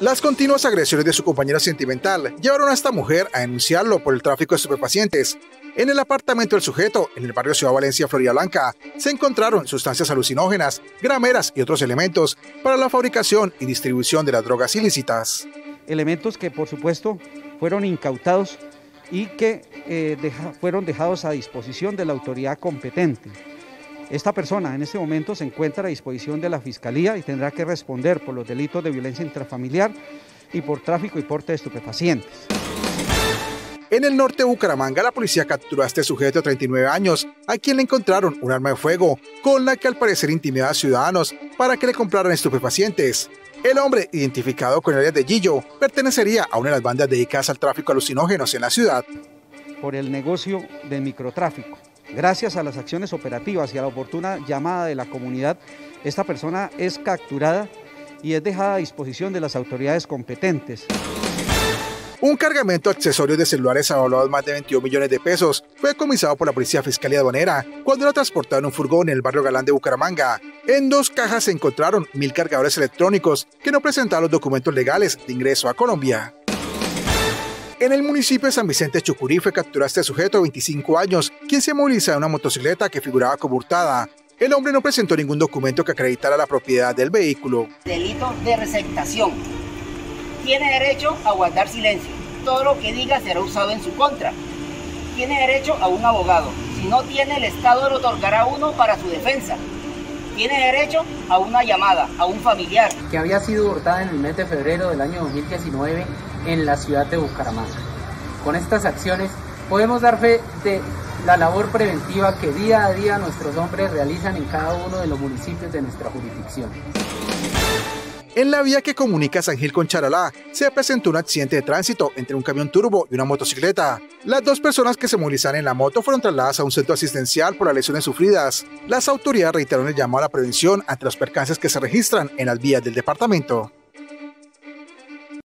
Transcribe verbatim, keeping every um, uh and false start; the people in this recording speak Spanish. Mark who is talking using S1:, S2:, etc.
S1: Las continuas agresiones de su compañera sentimental llevaron a esta mujer a denunciarlo por el tráfico de estupefacientes. En el apartamento del sujeto, en el barrio Ciudad Valencia, Florida Blanca, se encontraron sustancias alucinógenas, grameras y otros elementos para la fabricación y distribución de las drogas ilícitas.
S2: Elementos que, por supuesto, fueron incautados y que eh, deja, fueron dejados a disposición de la autoridad competente. Esta persona en este momento se encuentra a disposición de la Fiscalía y tendrá que responder por los delitos de violencia intrafamiliar y por tráfico y porte de estupefacientes.
S1: En el norte de Bucaramanga, la policía capturó a este sujeto de treinta y nueve años, a quien le encontraron un arma de fuego, con la que al parecer intimidaba a ciudadanos para que le compraran estupefacientes. El hombre, identificado con el alias de Gillo, pertenecería a una de las bandas dedicadas al tráfico de alucinógenos en la ciudad.
S2: Por el negocio del microtráfico. Gracias a las acciones operativas y a la oportuna llamada de la comunidad, esta persona es capturada y es dejada a disposición de las autoridades competentes.
S1: Un cargamento de accesorios de celulares avalados más de veintidós millones de pesos fue decomisado por la Policía Fiscalía Aduanera cuando era transportado en un furgón en el barrio Galán de Bucaramanga. En dos cajas se encontraron mil cargadores electrónicos que no presentaban los documentos legales de ingreso a Colombia. En el municipio de San Vicente de Chucurí fue capturado este sujeto de veinticinco años, quien se movilizaba en una motocicleta que figuraba como hurtada. El hombre no presentó ningún documento que acreditara la propiedad del vehículo.
S3: Delito de receptación. Tiene derecho a guardar silencio. Todo lo que diga será usado en su contra. Tiene derecho a un abogado. Si no tiene, el Estado le otorgará uno para su defensa. Tiene derecho a una llamada, a un familiar.
S4: Que había sido hurtada en el mes de febrero del año dos mil diecinueve en la ciudad de Bucaramanga. Con estas acciones podemos dar fe de la labor preventiva que día a día nuestros hombres realizan en cada uno de los municipios de nuestra jurisdicción.
S1: En la vía que comunica San Gil con Charalá, se presentó un accidente de tránsito entre un camión turbo y una motocicleta. Las dos personas que se movilizaban en la moto fueron trasladadas a un centro asistencial por las lesiones sufridas. Las autoridades reiteraron el llamado a la prevención ante los percances que se registran en las vías del departamento.